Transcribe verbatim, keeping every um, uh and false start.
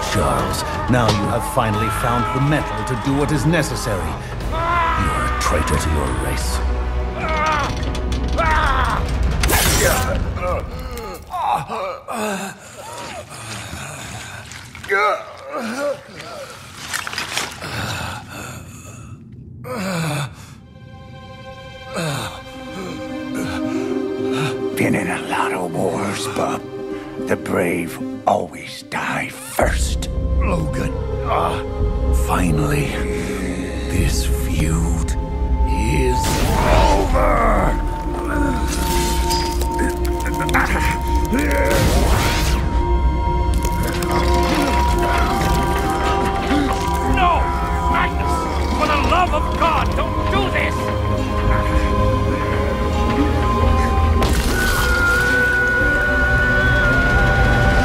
Charles. Now you have finally found the metal to do what is necessary. You are a traitor to your race. Been in a lot of wars, bub. The brave always die first. Logan, ah, finally, this feud is over. No! Magnus! For the love of God!